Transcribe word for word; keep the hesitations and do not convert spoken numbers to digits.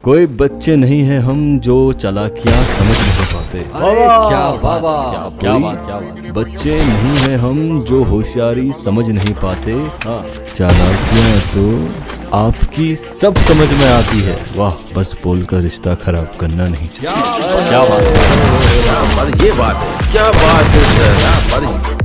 कोई बच्चे नहीं हैं हम जो चालाकियां समझ नहीं पाते। क्या बात, क्या बात, क्या बात। बच्चे नहीं हैं हम जो होशियारी समझ नहीं पाते। हाँ, चालाकियां तो आपकी सब समझ में आती है। वाह, बस बोलकर रिश्ता खराब करना नहीं चाहिए। क्या बात, क्या बात, ये बात है, क्या बात है।